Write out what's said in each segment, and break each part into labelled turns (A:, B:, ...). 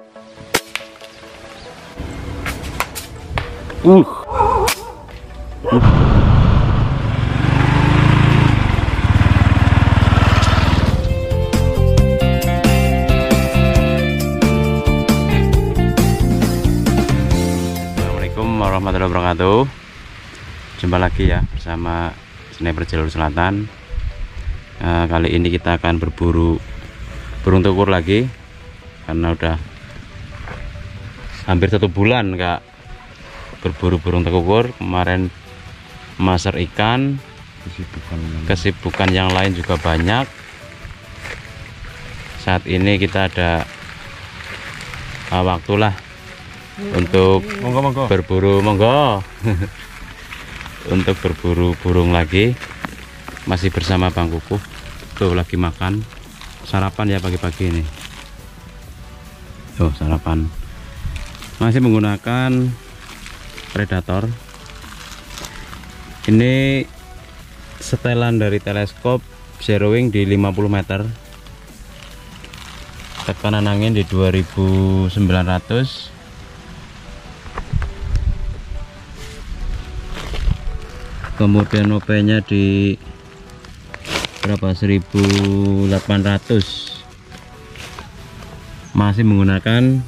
A: Assalamualaikum warahmatullahi wabarakatuh. Jumpa lagi ya bersama Sniper Jalur Selatan. Kali ini kita akan berburu burung tukur lagi, karena udah hampir 1 bulan Kak berburu burung tukur. Kemarin maser ikan, kesibukan yang lain juga banyak. Saat ini kita ada waktulah untuk berburu, monggo untuk berburu burung lagi. Masih bersama Bang Kukuh, tuh lagi makan sarapan ya pagi-pagi ini. Tuh sarapan, masih menggunakan predator. Ini setelan dari teleskop zero wing di 50 meter, tekanan angin di 2900, kemudian OP nya di berapa, 1800. Masih menggunakan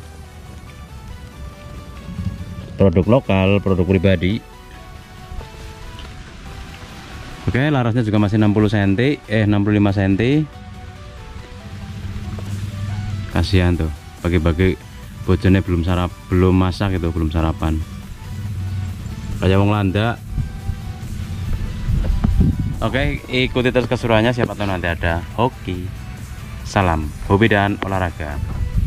A: produk lokal, produk pribadi. Oke, larasnya juga masih 65 cm. Kasihan tuh, pagi-pagi bojone belum masak itu, belum sarapan. Kayak wong landak. Oke, ikuti terus keseruannya, siapa tahu nanti ada hoki. Salam hobi dan olahraga.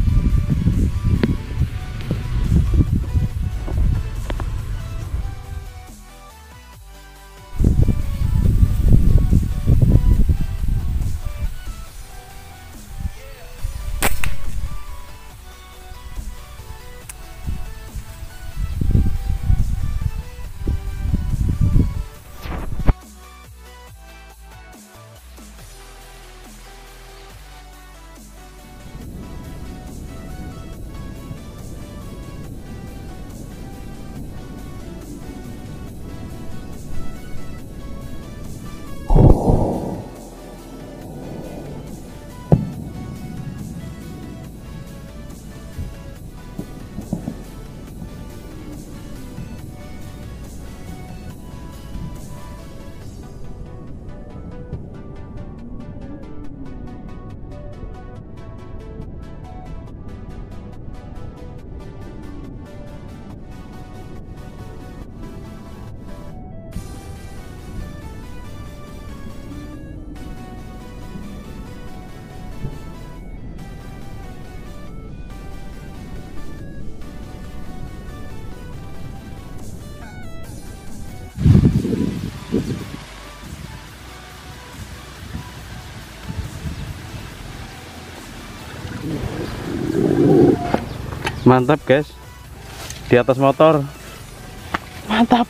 A: Mantap guys, di atas motor, mantap.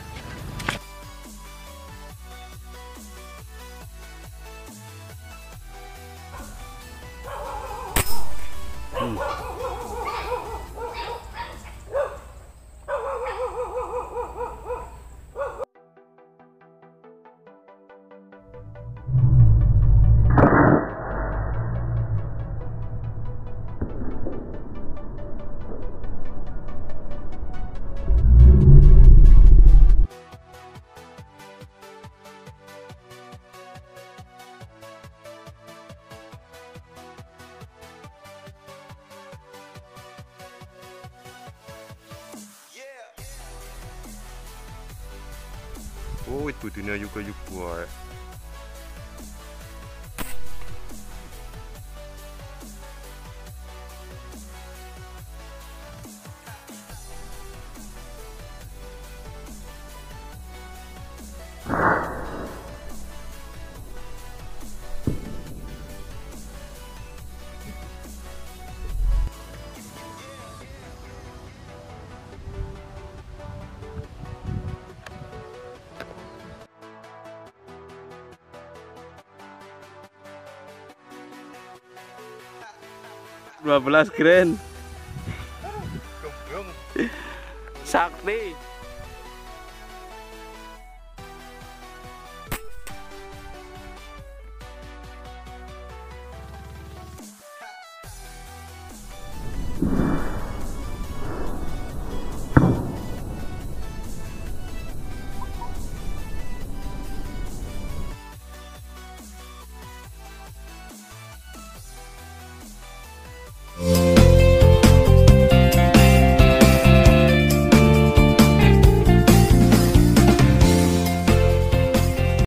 B: Oh, itu dunia yuga-yuga buat.
A: Dua 12 grand. sakti.